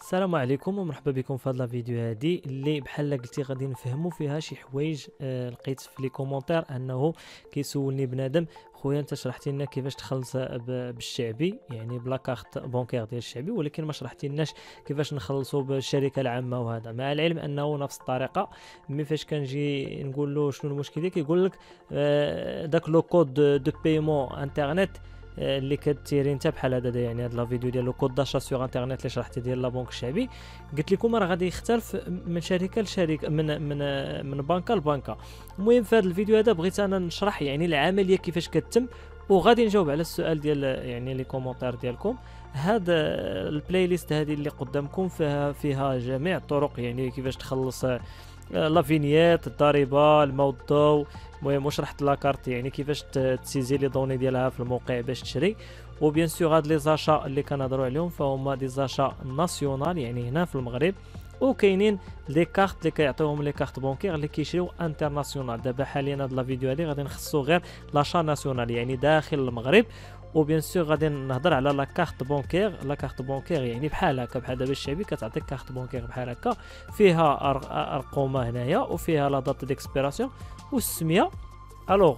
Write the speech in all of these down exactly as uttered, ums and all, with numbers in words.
السلام عليكم ومرحبا بكم في هذا الفيديو هذه اللي بحال قلتي غادي نفهموا فيها شي حوايج. آه لقيت في لي كومونتير انه كيسولني بنادم خويا انت شرحتي لنا كيفاش تخلص بالشعبي يعني بلا كارت بونكير ديال الشعبي، ولكن ما شرحتي لناش كيفاش نخلصوا بالشركه العامه. وهذا مع العلم انه نفس الطريقه. مي فاش كنجي نقول له شنو المشكل ديالك يقول لك آه داك لو كود دو بايمون انترنت اللي كديري انت بحال هذا. يعني هذا الفيديو ديال لو كود داشا سور انترنت اللي شرحتي ديال لا بنك الشعبي، قلت لكم راه غادي يختلف من شركه لشركه، من من من بنكه لبنكه. المهم في هذا الفيديو هذا بغيت انا نشرح يعني العمليه كيفاش كتتم، وغادي نجاوب على السؤال ديال يعني لي كومونتير ديالكم. هذا البلاي ليست هذه اللي قدامكم فيها فيها جميع الطرق، يعني كيفاش تخلص لا فينيات، الضريبه، الماء والضوء. المهم وشرحت لاكارت يعني كيفاش تسيزي لي دوني ديالها في الموقع باش تشري. وبيان سور هاد لي زاشا اللي كنهضروا عليهم فهما دي زاشا ناسيونال يعني هنا في المغرب، وكاينين لي كارت اللي كيعطيوهم لي كارت بونكير اللي كيشريو انترناسيونال. دابا حاليا هاد لا فيديو هادي غادي نخصو غير لاشا ناسيونال يعني داخل المغرب. وبيان سور غادي نهضر على لا كارت بونكير. لا كارت بونكير يعني بحال هكا، بحال دابا الشعبي كتعطيك كارت بونكير بحال هكا، فيها ارقام هنايا وفيها لا دات ديكسبيراسيون والسميه. الوغ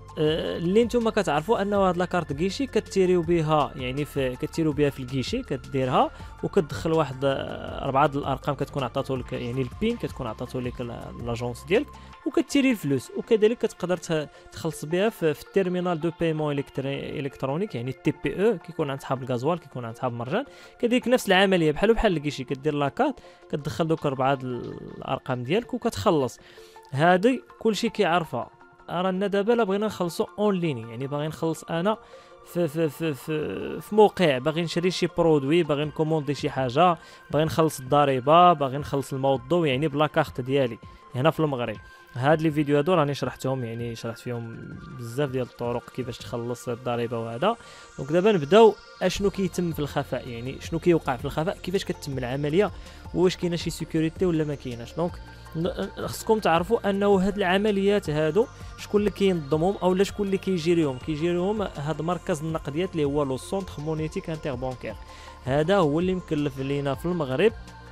آه اللي نتوما كتعرفوا انه هاد لاكارت كيشي كتيريو بها يعني في كتيريو بها في الكيشي، كديرها وكتدخل واحد اربعه د الارقام كتكون عطاتو لك، يعني البين كتكون عطاتو لك لاجونس ديالك وكتيري الفلوس. وكذلك كتقدر تخلص بها في, في التيرمينال دو بايمون الكترونيك يعني التي بي او، كيكون عند صحاب الغازوال، كيكون عند صحاب مرجان. كذلك نفس العمليه بحال بحال الكيشي، كدير لاكارت كتدخل دوك اربعه د الارقام ديالك وكتخلص. هادي كلشي كيعرفها. رانا دابا لا بغينا نخلصوا اون لين، يعني باغي نخلص انا في في في في, في موقع، باغي نشري شي برودوي، باغي نكوموندي شي حاجه، باغي نخلص الضريبه، باغي نخلص الماء والضوء يعني بلا كارت ديالي هنا في المغرب. هاد لي فيديو هادو راني شرحتهم، يعني شرحت فيهم بزاف ديال الطرق كيفاش تخلص الضريبه وهذا. دونك دابا نبداو اشنو كيتم في الخفاء، يعني شنو كيوقع في الخفاء، كيفاش كتتم العمليه، واش كاينه شي سيكوريتي ولا ما كايناش. دونك خصكم تعرفوا انه هاد العمليات هادو شكون اللي كينظمهم او لا شكون اللي كيجيريهم. كيجيريهم هاد مركز النقديات اللي هو لو سونتر مونيتيك انتر بانكير. هذا هو اللي مكلف لينا في المغرب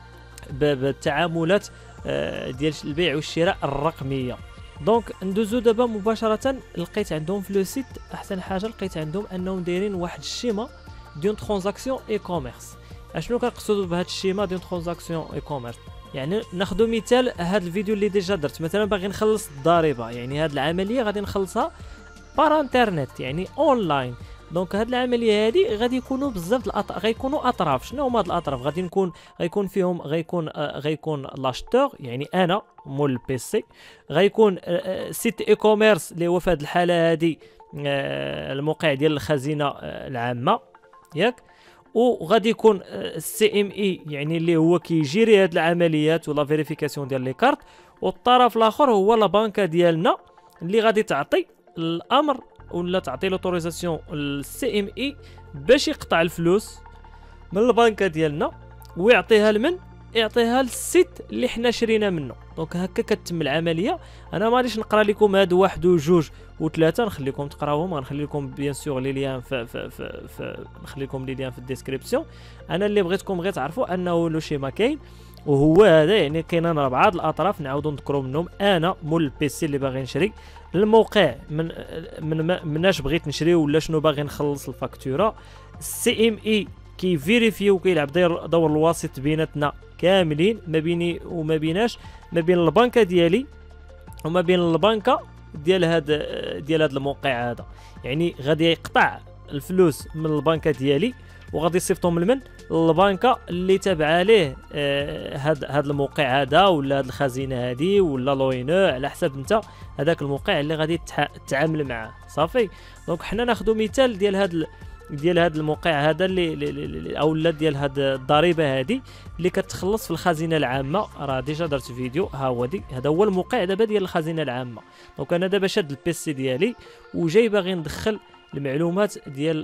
بالتعاملات ديال البيع والشراء الرقميه. دونك ندوزو دابا مباشره. لقيت عندهم في لو سيت احسن حاجه لقيت عندهم انهم دايرين واحد الشيما ديال ترانزاكسيون اي كوميرس. اشنو كنقصدوا بهذا الشيما ديال ترانزاكسيون اي كوميرس؟ يعني ناخذ مثال هذا الفيديو اللي ديجا درت، مثلا باغي نخلص الضريبه، يعني هذه العمليه غادي نخلصها بار انترنت يعني اونلاين. دونك هذه العمليه هذه غادي يكونوا بزاف الاطراف، غيكونوا اطراف. شنو هما هاد الاطراف؟ غادي نكون غيكون فيهم غيكون آه غيكون لاشتور يعني انا مول البيسي، غيكون آه سيت اي كوميرس اللي هو في هذه الحاله هذه آه الموقع ديال الخزينه آه العامه ياك، وغادي يكون السي ام اي يعني اللي هو كيجيري هاد العمليات ولا فيريفيكاسيون ديال لي كارت. والطرف الاخر هو لا بانكا ديالنا اللي غادي تعطي الامر ولا تعطي لوتوريزاسيون للسي ام اي باش يقطع الفلوس من البانكا ديالنا ويعطيها لمن؟ يعطيها للسيت اللي حنا شرينا منه. دونك هكا كتتم العمليه. انا ما غاديش نقرا لكم هادو واحد وجوج وثلاثه، نخليكم تقراوهم، غنخلي لكم بيان سور لي ليان في في في, في نخلي لكم لي ليان في الديسكريبسيون. انا اللي بغيتكم غير تعرفوا انه لو شيما كاين وهو هذا، يعني كاينين اربعه الاطراف نعاودوا نذكروا منهم. انا مول البيسي اللي باغي نشري، الموقع من من مناش بغيت نشري ولا شنو باغي نخلص الفاكتوره، السي ام اي كيفيريفي وكيلعب داير دور الواسط بيناتنا كاملين، ما بيني وما بيناش، ما بين البنكه ديالي وما بين البنكه ديال هذا ديال هذا الموقع هذا. يعني غادي يقطع الفلوس من البنكه ديالي وغادي يصيفطهم لمن؟ البنكه اللي تابعه ليه هذا هذا الموقع هذا ولا هذه الخزينه هذه ولا لوينو، على حسب انت هذاك الموقع اللي غادي تتعامل معاه. صافي. دونك حنا ناخذ مثال ديال هذا ديال هذا الموقع هذا اللي او لا ديال هذه الضريبه هذه اللي كتخلص في الخزينه العامه. راه ديجا درت فيديو، ها هو دي هذا هو الموقع دابا ديال الخزينه العامه. دونك انا دابا شاد البيسي ديالي وجاي باغي ندخل المعلومات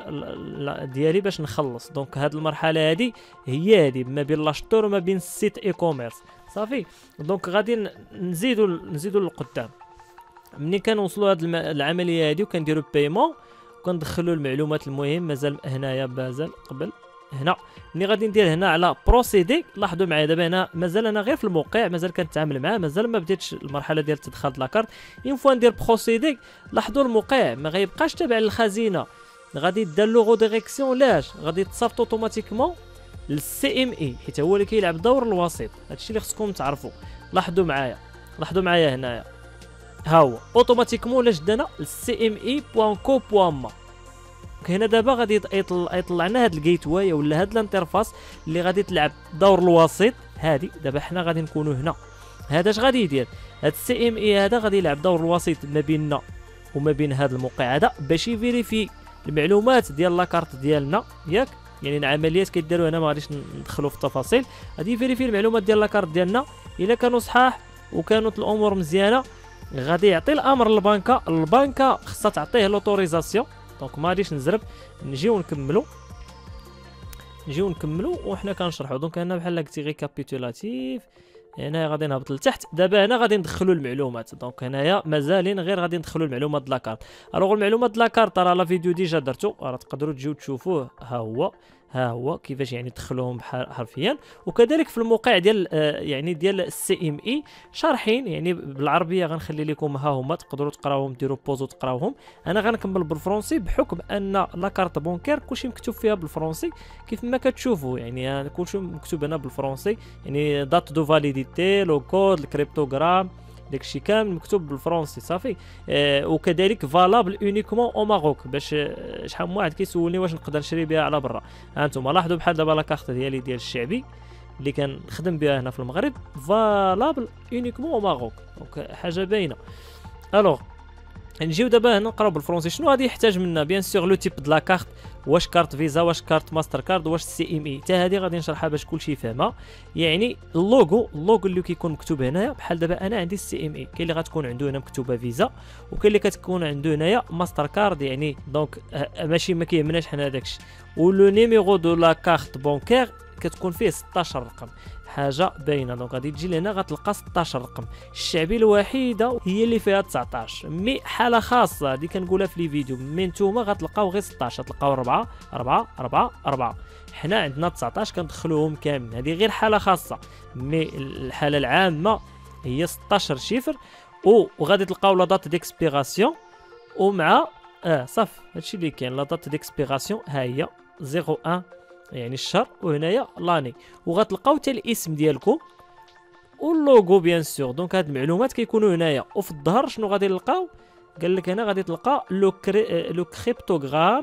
ديال ديالي باش نخلص. دونك هذه المرحله هذه هي هذه ما بين لاشطور وما بين السيت اي كوميرس. صافي. دونك غادي نزيدوا نزيدوا للقدام. ملي كنوصلوا هذه العمليه هذه وكنديروا بايمون وكندخلوا المعلومات المهم. مازال هنايا مازال قبل هنا ملي غادي ندير هنا على بروسيدي. لاحظوا معايا دابا هنا مازال انا غير في الموقع، مازال كنتعامل معاه، مازال ما بديتش المرحله ديال تدخل لاكارت. اون فوا ندير بروسيدي لاحظوا الموقع ما غيبقاش تابع للخزينه، غادي دار لو ريديريكسيون. لاش غادي تصيفط اوتوماتيكمون للسي ام اي حيت هو اللي كيلعب دور الوسيط. هادشي اللي خصكم تعرفوا. لاحظوا معايا لاحظوا معايا هنايا ها هو اوتوماتيكمون ولا شدنا للسي ام اي بوان كو بوان ما. هنا دابا غادي يطلع يطلع لنا هاد الجيت واي ولا هاد الانترفاس اللي غادي تلعب دور الوسيط. هادي دابا حنا غادي نكونوا هنا. هذا اش غادي يدير؟ هاد السي ام اي هذا غادي يلعب دور الوسيط ما بيننا وما بين هذا الموقع هذا باش يفيريفي المعلومات ديال لاكارت ديالنا، ياك؟ يعني العمليات كيديروا هنا ما غاديش ندخلوا في التفاصيل. غادي يفيريفي المعلومات ديال لاكارت ديالنا، الا كانوا صحاح وكانت الامور مزيانه غادي يعطي الامر للبنكه. البنكه خصها تعطيه لوتوريزاسيون. دونك ما غاديش نزرب، نجيو نكملوا نجيو نكملوا وحنا كنشرحوا. دونك هنا بحال قلتي ريكابيتولاتيف. هنا غادي نهبط لتحت. دابا هنا غادي ندخلوا المعلومات. دونك هنايا مازالين غير غادي ندخلوا المعلومات د لاكارت. الوغ المعلومات د لاكارت راه لا فيديو ديجا درتو، راه تقدروا تجيو تشوفوه. ها هو ها هو كيفاش يعني تدخلوهم حرفيا. وكذلك في الموقع ديال آه يعني ديال السي ام اي شارحين يعني بالعربيه. غنخلي لكم ها هما تقدروا تقراوهم، ديروا بوز وتقراوهم. انا غنكمل بالفرنسي بحكم ان لاكارت بونكير كلشي مكتوب فيها بالفرنسي كيف ما كتشوفوا. يعني كلشي مكتوب هنا بالفرنسي، يعني دات دو فاليديتي، لو كود، الكريبتوغرام، داكشي كامل مكتوب بالفرنسي صافي. آه وكذلك فالابل اونيكمون او ماروك. باش آه شحال من واحد كيسولني واش نقدر نشري بها على برا. ها انتم لاحظوا بحال دابا لاكارت ديالي ديال الشعبي اللي كنخدم بها هنا في المغرب فالابل اونيكمون او ماروك. دونك حاجه باينه. الوغ نجيو دابا هنا نقراو بالفرنسي شنو غادي يحتاج منا. بيان سور لو تيب د لا كارت، واش كارت فيزا، واش كارت ماستر كارد، واش سي ام اي. حتى هذه غادي نشرحها باش كلشي يفهمها. يعني اللوغو اللوغو اللي كيكون مكتوب هنايا بحال دابا انا عندي السي ام اي، كاين اللي غتكون عنده هنا مكتوبه فيزا وكاين اللي كتكون عنده هنايا ماستر كارد. يعني دونك ماشي ما كيهمناش حنا داكشي. ولو نيميرو دو لا كارت بونكير كتكون فيه ستطاش رقم، حاجه باينه. دونك غادي تجي لهنا غتلقى ستطاش رقم. الشعبي الوحيده هي اللي فيها تسعطاش، مي حاله خاصه هذه كنقولها في لي فيديو. مي نتوما غتلقاو غير ستطاش، غتلقاو أربعة أربعة أربعة أربعة. حنا عندنا تسعطاش كندخلوهم كاملين. هذه غير حاله خاصه، مي الحاله العامه هي ستطاش شيفر. وغادي تلقاو لا دات ديكسبيراسيون ومع اه صافي هادشي اللي كاين. لا دات ديكسبيراسيون ها هي صفر واحد يعني الشهر، وهنايا لاني. وغتلقاو حتى الاسم ديالكم واللوغو بيان سور. دونك هاد المعلومات كيكونوا هنايا. وفي الظهر شنو غادي نلقاو؟ قال لك هنا غادي تلقى لو كري... لو كريبتوغرام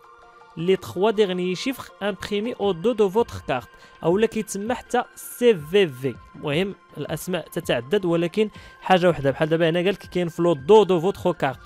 لي ثلاثة ديرنيي شيفر امبريمي او دو دو فوتر كارت، اولا كيتسمى حتى سي في في. المهم الاسماء تتعدد ولكن حاجه وحده. بحال دابا هنا قال لك كاين في لو دو دو فوتر كارت.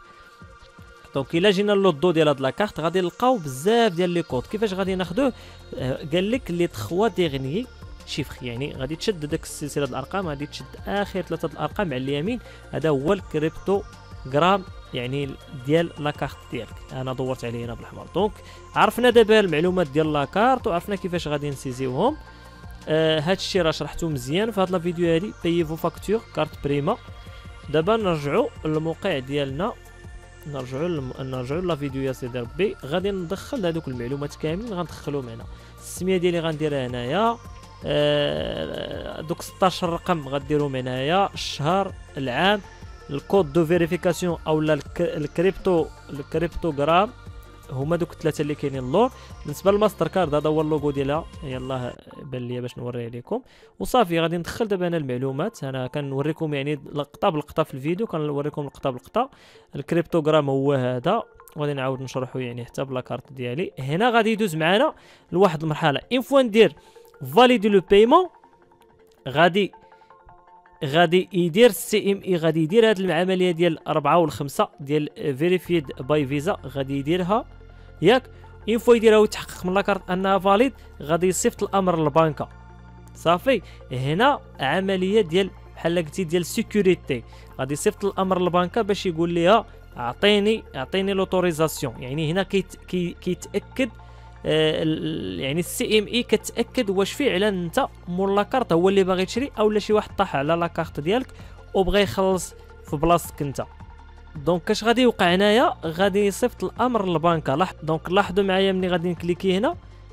دونك الا جينا لو دو ديال هاد لاكارت غادي نلقاو بزاف ديال لي كود. كيفاش غادي ناخذوه؟ آه قال لك لي ثلاثة ديرنيي شيفر، يعني غادي تشد داك السلسله د الارقام، غادي تشد اخر ثلاثه د الارقام على اليمين. هذا هو الكريبتوغرام يعني ديال لاكارت ديالك. انا دورت عليه هنا بالاحمر. دونك عرفنا دابا المعلومات ديال لاكارت وعرفنا كيفاش غادي نسيزيوهم. آه هاد الشيء راه شرحته مزيان في هاد لا فيديو هادي. بايي فو فاكتور كارت بريما. دابا نرجعوا للموقع ديالنا، نرجعوا لم... نرجعوا لا فيديو يا سيدي ربي. غادي ندخل هذوك المعلومات كاملين غندخلهم هنا. السميه ديالي غنديرها هنايا. آه... دوك ستطاش رقم غديرهم هنايا، الشهر، العام، الكود دو فيريفيكاسيون اولا الك... الكريبتو الكريبتوغرام. هما دوك الثلاثه اللي كاينين اللور. بالنسبه للماستر كارد هذا هو اللوغو ديالها. يلاه بان ليا باش نوريه لكم وصافي. غادي ندخل دابا انا المعلومات. انا كنوريكم يعني لقطه باللقطه في الفيديو، كنوريكم لقطه باللقطه. الكريبتوغرام هو هذا، وغادي نعاود نشرحو يعني حتى بلا كارت ديالي. هنا غادي يدوز معنا لواحد المرحله. اون فوا ندير فاليدي لو بايمون غادي غادي يدير السي ام اي، غادي يدير هاد العمليه ديال أربعة والخمسة ديال فيريفيد باي فيزا، غادي يديرها ياك. اون فوا يديرها ويتحقق من لاكارت انها فاليد غادي يصيفط الامر للبنكه صافي. هنا عمليه ديال بحال قلتي ديال سيكوريتي. غادي يصيفط الامر للبنكه باش يقول ليها اعطيني اعطيني لوتوريزاسيون. يعني هنا كيت كي كيتاكد آه يعني السي ام اي كتاكد واش فعلا انت مول لاكارت هو اللي باغي تشري او لا شي واحد طاح على لاكارت ديالك وبغى يخلص في بلاصتك انت. دونك اش غادي يوقع هنايا؟ غادي يصيفط الامر للبنكه. لاحظ دونك لاحظوا معايا ملي غادي نكليكي هنا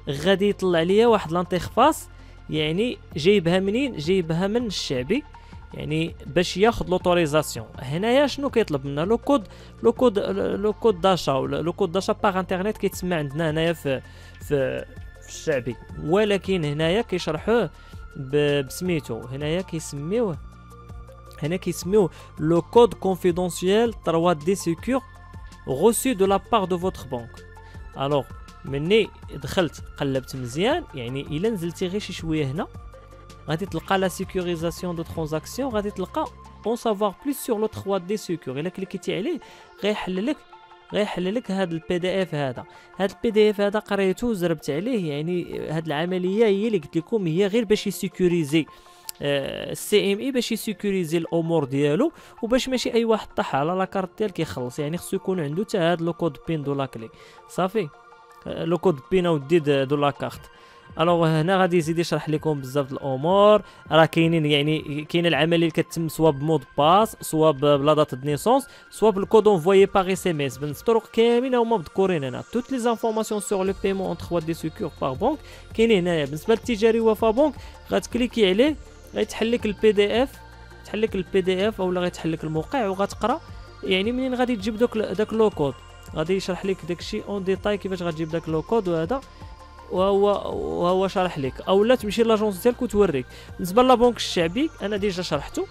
غادي يطلع ليا واحد لانترفاس يعني جايبها منين؟ جايبها من الشعبي، يعني باش ياخذ لوتوريزاسيون. هنايا شنو كيطلب منا؟ لو كود لو كود لو كود داشا ولا لو كود داشا باغ انترنيت كيتسمى عندنا هنايا في في في الشعبي، ولكن هنايا كيشرحوه بسميتو. هنايا كيسميوه هنا كيسميوه لو كود كونفيدونسيال ثري دي سيكور reçu de la part de votre banque. الوغ مني دخلت قلبت مزيان، يعني الا نزلتي غير شي شويه هنا غادي تلقى لا سيكوريزاسيون دو ترانزاكسيون، غادي تلقى اون سافوار بليس سور لو ثري دي سيكور. الا كليكيتي عليه غيحل لك غيحل لك هذا البي دي اف. هذا هذا البي دي اف هذا قريته وزربت عليه، يعني هذه العمليه هي اللي قلت لكم هي غير باش يسيكوريزي السي ام اي، باش يسيكوريزي الامور ديالو، وباش ماشي اي واحد طاح على لاكارت ديالك يخلص. يعني خصو يكون عنده حتى هذا لو كود بين دو لاكلي صافي، لو كود بين او ديد دو لاكارت. الوغ هنا غادي يزيد يشرح لكم بزاف الامور. راه كاينين يعني كاين العمليه اللي كتتم سوا بمود باس، سوا بلا دات د نيسونس، سوا بالكود انفويي باغ اس ام اس. بالنسبه الطرق كاملين هما مذكورين هنا. توت لي زانفورماسيون سور لو بايمون اون ثري دي سيكور باغ بنك كاينين هنايا. بالنسبه للتجاري وفا بنك غتكليكي عليه غيتحل لك البي دي اف، تحل لك البي دي اف اولا غيتحل لك الموقع وغتقرا. يعني منين غادي تجيب دوك داك لو كود غادي يشرح لك داكشي اون ديتاي كيفاش غتجيب داك لو كود، وهذا وهو وهو شرح لك. اولا تمشي لاجونس ديالك وتوريك. بالنسبه لابنك الشعبي انا ديجا شرحته،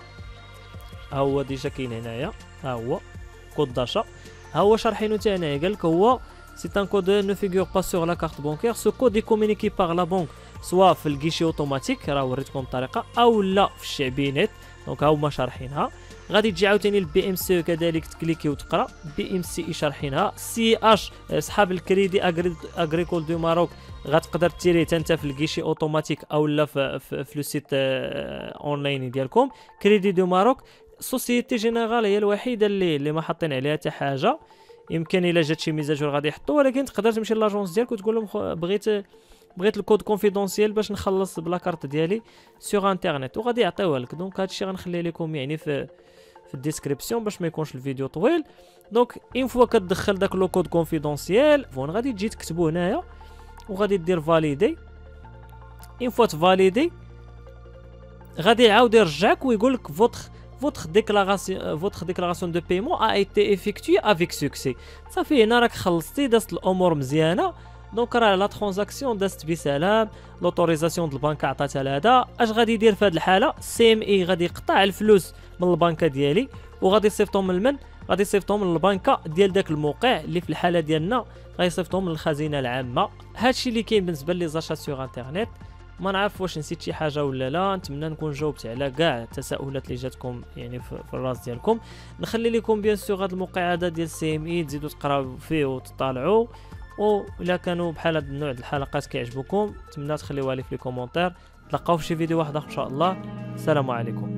ها هو ديجا كاين هنايا، ها هو كود داشا، ها هو شارحينو حتى هنايا. قال لك هو سي ان كود نو فيغور با سور لا كارت بانكير، سو كود يكومونيكي باغ لا بانك سوا في الكيشي اوتوماتيك، راه وريتكم الطريقه، او لا في الشعبي نت. دونك ها هما شارحينها. غادي تجي عاوتاني البي ام سي كذلك تكليكي وتقرا بي ام سي شارحينها. سي اش صحاب الكريدي اغريكول دو ماروك غتقدر تيري حتى انت في الكيشي اوتوماتيك او لا في, في, في لو سيت اونلاين ديالكم. كريدي دو ماروك سوسيتي جينيرال هي الوحيده اللي اللي ما حاطين عليها حتى حاجه. يمكن الا جات شي ميزاجور غادي يحطوا، ولكن تقدر تمشي لاجونس ديالك وتقول لهم بغيت بغيت الكود كونفيدونسيال باش نخلص بلا كارت ديالي سوغ انترنت، وغادي يعطيوها لك. دونك هادشي غنخليه لكم يعني في في الديسكريبسيون باش ما يكونش الفيديو طويل. دونك اون فوا كتدخل داك لو كود كونفيدونسيال فون غادي تجي تكتبو هنايا وغادي دير فاليدي. اون فوا تفاليدي غادي يعاود يرجعك ويقول لك فوتر votre déclaration votre déclaration de paiement a été effectuée avec succès. صافي هنا راك خلصتي، دازت الامور مزيانه. دونك راه لا ترانزاكسيون دازت بسلام، لوتوريزاسيون ديال البنك عطاتها لهذا. اش غادي يدير في هذه الحاله؟ سي ام اي غادي يقطع الفلوس من البنكه ديالي وغادي يصيفطهم من من غادي يصيفطهم من البنكه ديال داك الموقع اللي في الحاله ديالنا غيصيفطهم من الخزينه العامه. هادشي اللي كاين بالنسبه لي زاشا سوغ انترنت. ما نعرف واش نسيت شي حاجه ولا لا. نتمنى نكون جاوبت على كاع التساؤلات اللي جاتكم يعني في, في الراس ديالكم. نخلي لكم بيان سور هذا الموقع هذا ديال سي ام اي تزيدوا تقراو فيه وتطالعوا، وإلا كانوا بحال هذا النوع د الحلقات كيعجبوكم نتمنى تخليوها لي في لي كومونتير. نتلاقاو في شي فيديو واحد اخر ان شاء الله. السلام عليكم.